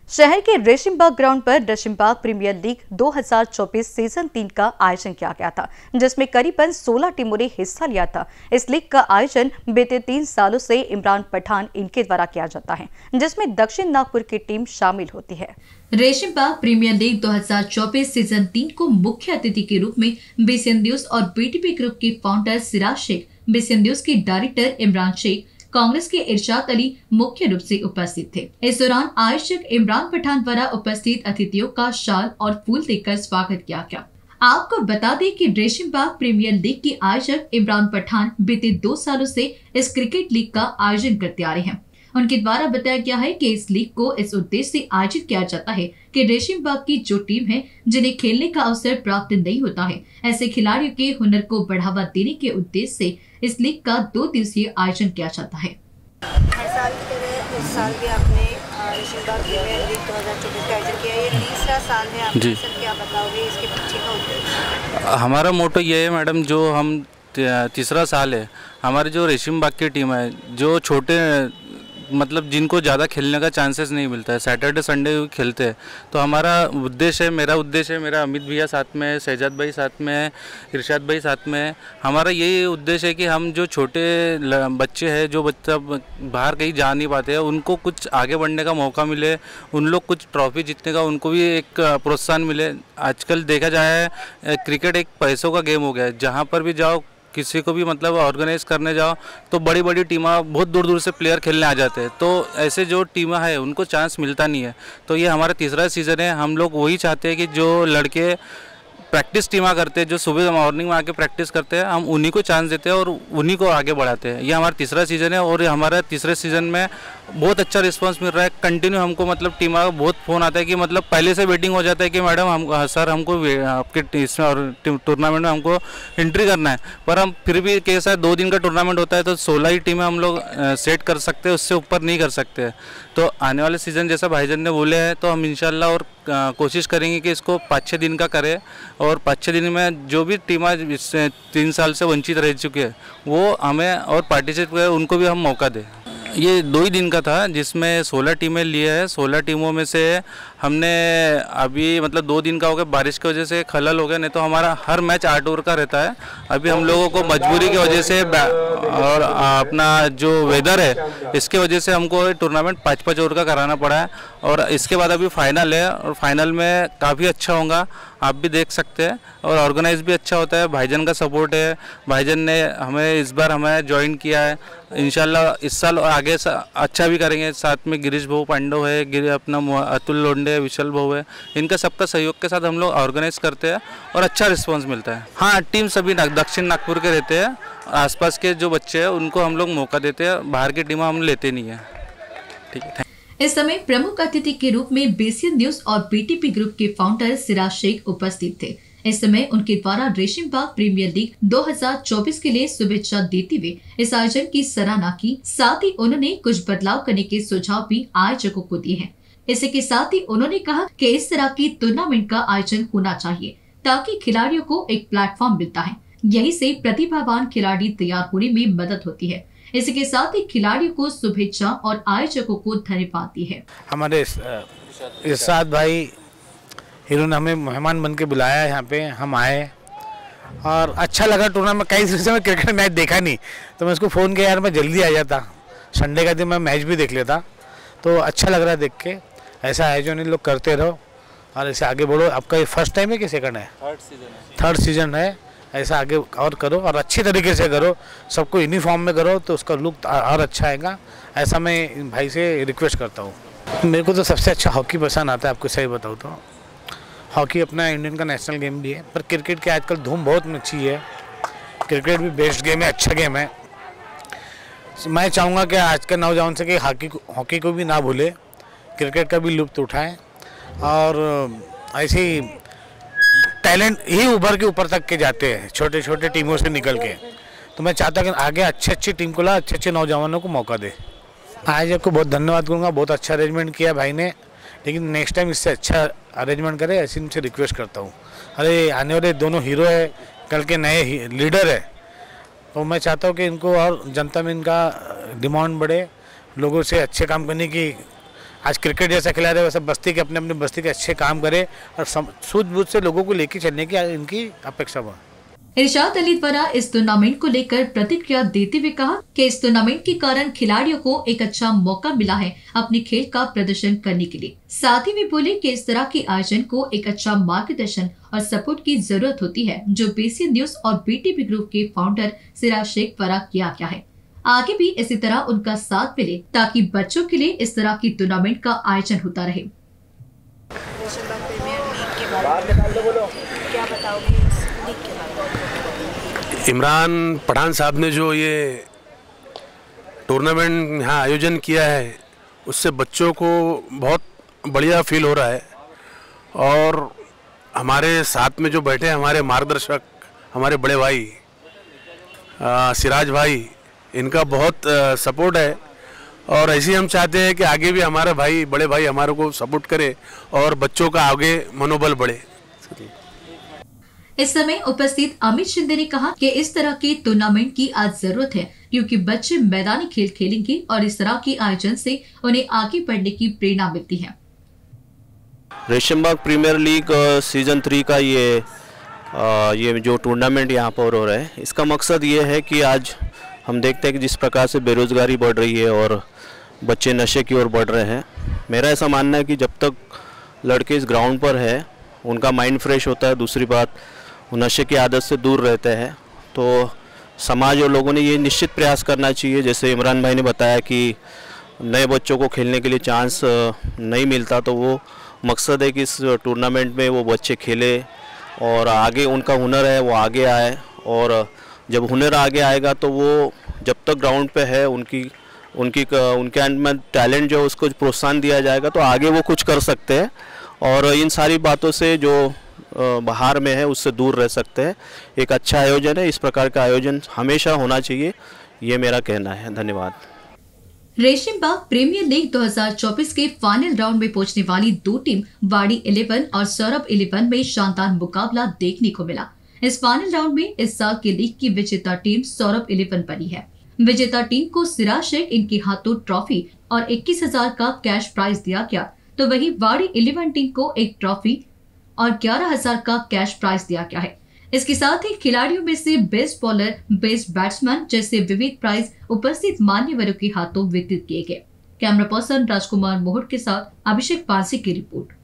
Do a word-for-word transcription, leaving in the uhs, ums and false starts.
शहर के रेशिमबाग ग्राउंड पर रेशिमबाग प्रीमियर लीग दो हज़ार चौबीस सीजन तीन का आयोजन किया गया था, जिसमें करीबन सोलह टीमों ने हिस्सा लिया था। इस लीग का आयोजन बीते तीन सालों से इमरान पठान इनके द्वारा किया जाता है, जिसमें दक्षिण नागपुर की टीम शामिल होती है। रेशिमबाग प्रीमियर लीग दो हज़ार चौबीस सीजन तीन को मुख्य अतिथि के रूप में बीसीएन न्यूज और बीटीपी ग्रुप के founder Siraj Shaikh, BCN news के डायरेक्टर इमरान शेख, कांग्रेस के इरशाद अली मुख्य रूप से उपस्थित थे। इस दौरान आयोजक इमरान पठान द्वारा उपस्थित अतिथियों का शाल और फूल देकर स्वागत किया गया। आपको बता दें कि रेशिमबाग प्रीमियर लीग के आयोजक इमरान पठान बीते दो सालों से इस क्रिकेट लीग का आयोजन करते आ रहे हैं। उनके द्वारा बताया गया है कि इस लीग को इस उद्देश्य से आयोजित किया जाता है कि रेशिमबाग की जो टीम है जिन्हें खेलने का अवसर प्राप्त नहीं होता है, ऐसे खिलाड़ियों के हुनर को बढ़ावा देने के उद्देश्य से इस लीग का दो दिवसीय आयोजन किया जाता है। हर साल की तरह इस साल भी आपने रेशिमबाग प्रीमियर लीग दो हज़ार चौबीस का आयोजन किया। ये तीसरा साल है आपने, सर क्या बताओगे इसके पीछे का उद्देश्य? हमारा मोटो ये है मैडम, जो हम तीसरा साल है, हमारे जो रेशिमबाग की टीम है, जो छोटे मतलब जिनको ज़्यादा खेलने का चांसेस नहीं मिलता है, सैटरडे संडे खेलते हैं, तो हमारा उद्देश्य है, मेरा उद्देश्य है, मेरा अमित भैया साथ में है, शहजाद भाई साथ में है, इरशाद भाई साथ में है। हमारा यही उद्देश्य है कि हम जो छोटे बच्चे हैं, जो बच्चा बाहर कहीं जा नहीं पाते हैं, उनको कुछ आगे बढ़ने का मौका मिले, उन लोग कुछ ट्रॉफी जीतने का उनको भी एक प्रोत्साहन मिले। आजकल देखा जाए क्रिकेट एक पैसों का गेम हो गया है, जहाँ पर भी जाओ किसी को भी मतलब ऑर्गेनाइज करने जाओ तो बड़ी बड़ी टीमें बहुत दूर दूर से प्लेयर खेलने आ जाते हैं, तो ऐसे जो टीमें हैं उनको चांस मिलता नहीं है। तो ये हमारा तीसरा सीज़न है। हम लोग वही चाहते हैं कि जो लड़के प्रैक्टिस टीमा करते हैं, जो सुबह मॉर्निंग में आके प्रैक्टिस करते हैं, हम उन्हीं को चांस देते हैं और उन्हीं को आगे बढ़ाते हैं। ये हमारा तीसरा सीज़न है और हमारा तीसरे सीज़न में बहुत अच्छा रिस्पांस मिल रहा है। कंटिन्यू हमको मतलब टीमा का बहुत फ़ोन आता है कि मतलब पहले से वेटिंग हो जाता है कि मैडम हम सर हमको आपके इसमें और टूर्नामेंट में हमको एंट्री करना है, पर हम फिर भी कैसा है, दो दिन का टूर्नामेंट होता है तो सोलह ही टीमें हम लोग सेट कर सकते हैं, उससे ऊपर नहीं कर सकते। तो आने वाले सीज़न जैसा भाईजान ने बोले हैं तो हम इंशाल्लाह और कोशिश करेंगे कि इसको पाँच छः दिन का करें, और पाँच छः दिन में जो भी टीमें इससे तीन साल से वंचित रह चुके हैं वो हमें और पार्टिसिपेट करें, उनको भी हम मौका दें। ये दो ही दिन का था जिसमें सोलह टीमें लिए हैं। सोलह टीमों में से हमने अभी मतलब दो दिन का हो गया, बारिश की वजह से खलल हो गया, नहीं तो हमारा हर मैच आठ ओवर का रहता है। अभी हम लोगों को मजबूरी की वजह से और अपना जो वेदर है इसके वजह से हमको टूर्नामेंट पाँच पाँच ओवर का कराना पड़ा है, और इसके बाद अभी फाइनल है और फाइनल में काफ़ी अच्छा होगा, आप भी देख सकते हैं, और ऑर्गेनाइज भी अच्छा होता है। भाईजान का सपोर्ट है, भाईजान ने हमें इस बार हमें ज्वाइन किया है। इंशाल्लाह इस साल आगे अच्छा भी करेंगे। साथ में गिरीश भाऊ पांडव है, अपना अतुल लोंडे, विशाल भाऊ है, इनका सबका सहयोग के साथ हम लोग ऑर्गेनाइज करते हैं और अच्छा रिस्पांस मिलता है। हाँ, टीम सभी दक्षिण नागपुर के रहते हैं, आसपास के जो बच्चे हैं उनको हम लोग मौका देते हैं, बाहर की टीमें हम लेते नहीं हैं। ठीक है। इस समय प्रमुख अतिथि के रूप में बीसीएन न्यूज और बीटीपी ग्रुप के फाउंडर सिराज शेख उपस्थित थे। इस समय उनके द्वारा रेशिमबाग प्रीमियर लीग दो हज़ार चौबीस के लिए शुभेच्छा देते हुए इस आयोजन की सराहना की। साथ ही उन्होंने कुछ बदलाव करने के सुझाव भी आयोजकों को दिए हैं। इसी के साथ ही उन्होंने कहा कि इस तरह की टूर्नामेंट का आयोजन होना चाहिए ताकि खिलाड़ियों को एक प्लेटफॉर्म मिलता है, यही से प्रतिभावान खिलाड़ी तैयार होने में मदद होती है। इसी के साथ ही खिलाड़ियों को शुभेच्छा और आयोजकों को धन्यवाद दी है। हमारे इरशाद भाई हीरो ने हमें मेहमान बन के बुलाया, यहाँ पे हम आए और अच्छा लगा टूर्नामेंट। कई दिन से मैं क्रिकेट मैच देखा नहीं, तो मैं उसको फ़ोन किया, यार मैं जल्दी आ जाता, संडे का दिन मैं मैच भी देख लेता। तो अच्छा लग रहा है देख के। ऐसा आयोजन इन लोग करते रहो और ऐसे आगे बढ़ो। आपका ये फर्स्ट टाइम है कि सेकंड है? थर्ड सीजन है। थर्ड सीजन है। ऐसा आगे और करो और अच्छी तरीके से करो, सबको यूनिफॉर्म में करो तो उसका लुक और अच्छा आएगा। ऐसा मैं भाई से रिक्वेस्ट करता हूँ। मेरे को तो सबसे अच्छा हॉकी पसंद आता है, आपको सही बताऊँ तो। हॉकी अपना इंडियन का नेशनल गेम भी है, पर क्रिकेट की आजकल धूम बहुत अच्छी है। क्रिकेट भी बेस्ट गेम है, अच्छा गेम है। मैं चाहूँगा कि आज के नौजवान से कि हॉकी को हॉकी को भी ना भूले, क्रिकेट का भी लुत्फ उठाएं और ऐसे ही टैलेंट ही उभर के ऊपर तक के जाते हैं, छोटे छोटे टीमों से निकल के। तो मैं चाहता कि आगे अच्छी अच्छी टीम को ला, अच्छे अच्छे नौजवानों को मौका दे। आयोजक को बहुत धन्यवाद करूँगा, बहुत अच्छा अरेंजमेंट किया भाई ने, लेकिन नेक्स्ट टाइम इससे अच्छा अरेंजमेंट करे, ऐसी इनसे रिक्वेस्ट करता हूँ। अरे आने वाले दोनों हीरो है, कल के नए लीडर है, तो मैं चाहता हूँ कि इनको और जनता में इनका डिमांड बढ़े, लोगों से अच्छे काम करने की आज क्रिकेट जैसा खिला रहे वैसे बस्ती के अपने अपने बस्ती के अच्छे काम करे और सूझबूझ से लोगों को लेके चलने की इनकी अपेक्षा हुआ। इरशाद अली द्वारा इस टूर्नामेंट को लेकर प्रतिक्रिया देते हुए कहा कि इस टूर्नामेंट के कारण खिलाड़ियों को एक अच्छा मौका मिला है अपने खेल का प्रदर्शन करने के लिए। साथ ही वे बोले कि इस तरह के आयोजन को एक अच्छा मार्गदर्शन और सपोर्ट की जरूरत होती है, जो बेसियन न्यूज और बीटीपी ग्रुप के फाउंडर सिराज शेख द्वारा किया गया है। आगे भी इसी तरह उनका साथ मिले ताकि बच्चों के लिए इस तरह की टूर्नामेंट का आयोजन होता रहे। क्या बताओगे इस लीग के बारे में? इमरान पठान साहब ने जो ये टूर्नामेंट यहाँ आयोजन किया है उससे बच्चों को बहुत बढ़िया फील हो रहा है और हमारे साथ में जो बैठे हैं हमारे मार्गदर्शक, हमारे बड़े भाई आ, सिराज भाई, इनका बहुत आ, सपोर्ट है और ऐसे ही हम चाहते हैं कि आगे भी हमारे भाई बड़े भाई हमारे को सपोर्ट करे और बच्चों का आगे मनोबल बढ़े। इस समय उपस्थित अमित शिंदे ने कहा कि इस तरह के टूर्नामेंट की आज जरूरत है क्योंकि बच्चे मैदानी खेल खेलेंगे और इस तरह के आयोजन से उन्हें आगे बढ़ने की प्रेरणा मिलती है। Reshambagh premier league season three का ये आ, ये जो टूर्नामेंट यहाँ पर हो रहा है, इसका मकसद ये है कि आज हम देखते हैं कि जिस प्रकार से बेरोजगारी बढ़ रही है और बच्चे नशे की ओर बढ़ रहे हैं, मेरा ऐसा मानना है कि जब तक लड़के इस ग्राउंड पर है उनका माइंड फ्रेश होता है, दूसरी बात वो नशे की आदत से दूर रहते हैं, तो समाज और लोगों ने ये निश्चित प्रयास करना चाहिए। जैसे इमरान भाई ने बताया कि नए बच्चों को खेलने के लिए चांस नहीं मिलता, तो वो मकसद है कि इस टूर्नामेंट में वो बच्चे खेले और आगे उनका हुनर है वो आगे आए, और जब हुनर आगे आएगा तो वो जब तक ग्राउंड पे है उनकी उनकी उनके अंदर में टैलेंट जो है उसको प्रोत्साहन दिया जाएगा तो आगे वो कुछ कर सकते हैं और इन सारी बातों से जो बाहर में है उससे दूर रह सकते हैं। एक अच्छा आयोजन है, इस प्रकार का आयोजन हमेशा होना चाहिए, ये मेरा कहना है। धन्यवाद। रेशमबाग प्रीमियर लीग दो हज़ार चौबीस के फाइनल राउंड में पहुंचने वाली दो टीम वाड़ी इलेवन और सौरभ इलेवन में शानदार मुकाबला देखने को मिला। इस फाइनल राउंड में इस साल की लीग की विजेता टीम सौरभ इलेवन बनी है। विजेता टीम को सिराज शेख इनके हाथों ट्रॉफी और इक्कीस हजार का कैश प्राइज दिया गया, तो वहीं वाड़ी इलेवन टीम को एक ट्रॉफी और ग्यारह हजार का कैश प्राइज दिया गया है। इसके साथ ही खिलाड़ियों में से बेस्ट बॉलर, बेस्ट बैट्समैन जैसे विविध प्राइज उपस्थित मान्यवरों के हाथों वितरित किए गए। कैमरा पर्सन राजकुमार मोहट के साथ अभिषेक पारसी की रिपोर्ट।